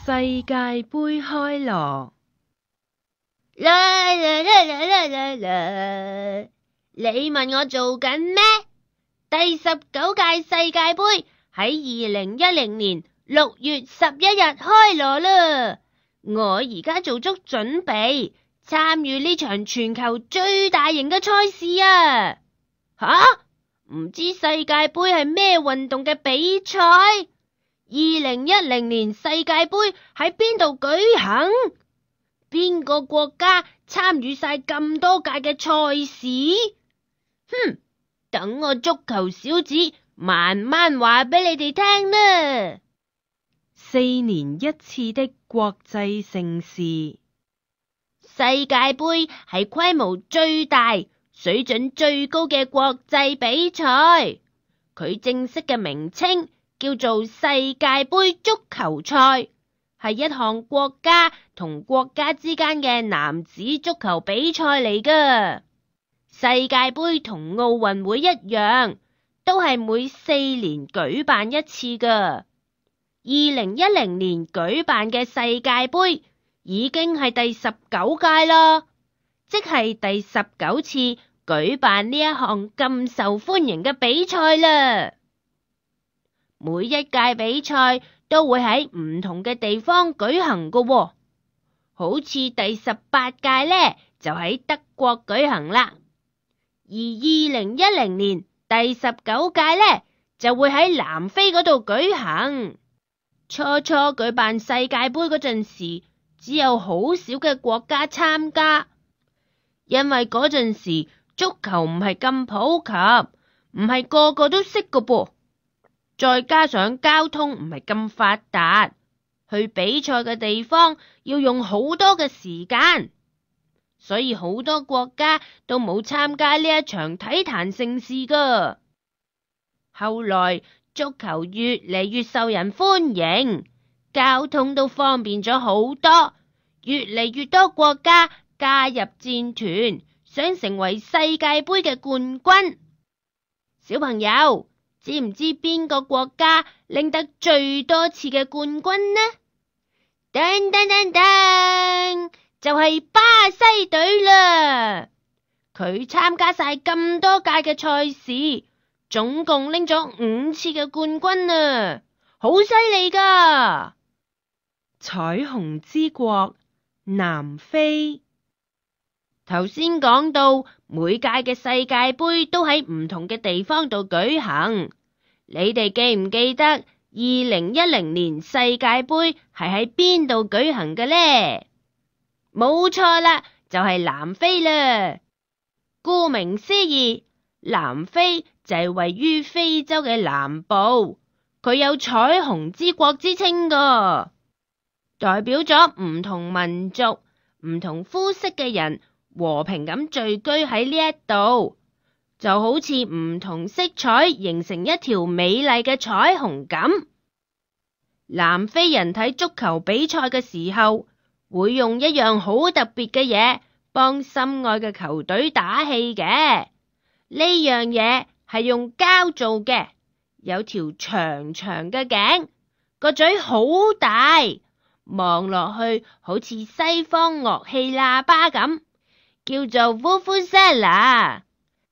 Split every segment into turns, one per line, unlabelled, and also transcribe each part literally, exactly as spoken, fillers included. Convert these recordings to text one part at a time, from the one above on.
世界盃開鑼，
啦啦啦啦啦啦啦！你問我做緊咩？第十九屆世界盃喺二零一零年六月十一日開鑼啦！我而家做足準備，參與呢場全球最大型嘅賽事啊！吓？唔知世界盃係咩運動嘅比賽？二零一零年世界盃喺邊度舉行？邊個國家參與晒咁多屆嘅賽事？哼，等我足球小子慢慢話俾你哋聽啦。
四年一次的國際盛事，
世界盃係規模最大、水準最高嘅國際比賽。佢正式嘅名稱叫做世界盃足球賽，係一項國家同國家之間嘅男子足球比賽嚟㗎。世界盃同奧運會一樣，都係每四年舉辦一次㗎。二零一零年舉辦嘅世界盃已經係第十九屆啦，即係第十九次舉辦呢一項咁受歡迎嘅比賽啦。每一屆比賽都會喺唔同嘅地方舉行㗎喎，好似第十八屆呢就喺德國舉行啦，而二零一零年第十九屆呢就會喺南非嗰度舉行。初初舉辦世界盃嗰陣時，只有好少嘅國家參加，因為嗰陣時足球唔係咁普及，唔係個個都識㗎噃。再加上交通唔係咁發達，去比賽嘅地方要用好多嘅時間，所以好多國家都冇參加呢一場體壇盛事㗎。後來足球越嚟越受人歡迎，交通都方便咗好多，越嚟越多國家加入戰團，想成為世界盃嘅冠軍。小朋友，知唔知邊個國家拎得最多次嘅冠軍呢？噔噔噔噔，就係巴西隊啦！佢參加晒咁多屆嘅賽事，總共拎咗五次嘅冠軍啊，好犀利㗎！
彩虹之國南非。
頭先講到每屆嘅世界盃都喺唔同嘅地方度舉行，你哋記唔記得二零一零年世界盃係喺邊度舉行嘅呢？冇錯啦，就係南非啦。顧名思義，南非就係位於非洲嘅南部，佢有彩虹之國之稱㗎，代表咗唔同民族、唔同膚色嘅人和平咁聚居喺呢一度，就好似唔同色彩形成一條美麗嘅彩虹咁。南非人睇足球比賽嘅時候，會用一樣好特別嘅嘢幫心愛嘅球隊打氣嘅。呢樣嘢係用膠做嘅，有條長長嘅頸，個嘴好大，望落去好似西方樂器喇叭咁，叫做 Vuvuzela。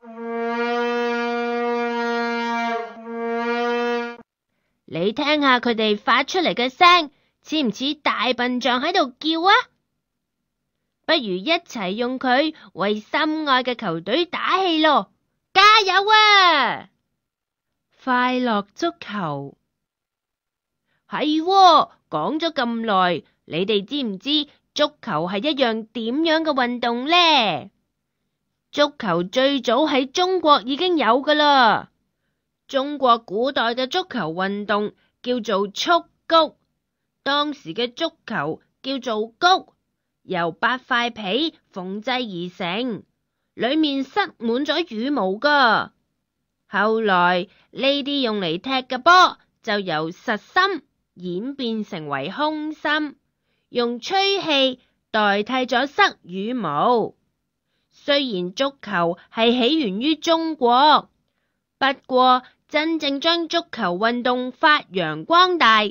你聽下佢哋發出嚟嘅聲，似唔似大笨象喺度叫啊？不如一齊用佢為心愛嘅球隊打氣咯！加油啊！
快樂足球。
係喎，講咗咁耐，你哋知唔知足球係一樣點樣嘅運動呢？足球最早喺中國已經有㗎啦。中國古代嘅足球運動叫做蹴鞠，當時嘅足球叫做穀，由八塊皮縫製而成，裏面塞滿咗羽毛㗎。後來呢啲用嚟踢嘅波就由實心演變成為空心，用吹氣代替咗塞羽毛。雖然足球係起源於中國，不過真正將足球運動發揚光大，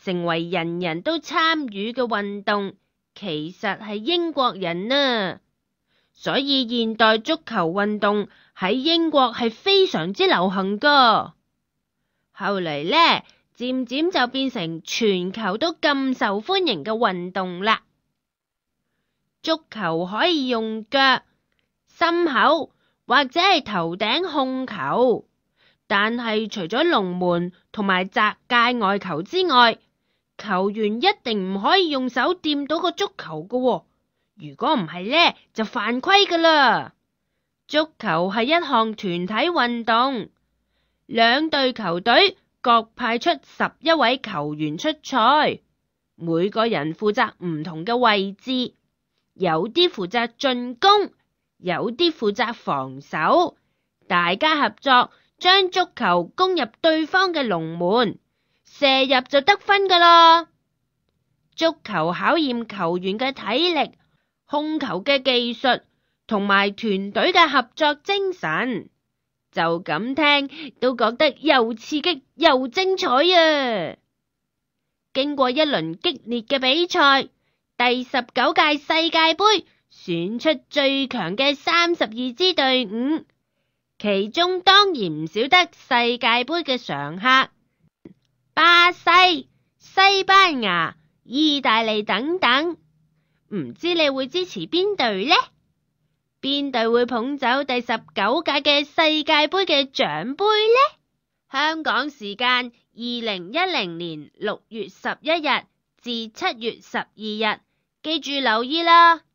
成為人人都參與嘅運動，其實係英國人啊。所以現代足球運動喺英國係非常之流行噶。後嚟呢，漸漸就變成全球都咁受歡迎嘅運動啦。足球可以用腳、心口或者係頭頂控球，但係除咗龍門同埋窄界外球之外，球員一定唔可以用手掂到個足球㗎喎。如果唔係呢，就犯規㗎啦。足球係一項團體運動，兩隊球隊各派出十一位球員出賽，每個人負責唔同嘅位置，有啲負責進攻，有啲負責防守，大家合作將足球攻入對方嘅龍門，射入就得分㗎啦。足球考驗球員嘅體力、控球嘅技術同埋團隊嘅合作精神，就咁聽都覺得又刺激又精彩啊！經過一輪激烈嘅比賽，第十九屆世界盃選出最強嘅三十二支隊伍，其中當然唔少得世界盃嘅常客巴西、西班牙、意大利等等。唔知你會支持邊隊呢？邊隊會捧走第十九屆嘅世界盃嘅獎盃呢？香港時間二零一零年六月十一日至七月十二日，記住留意啦。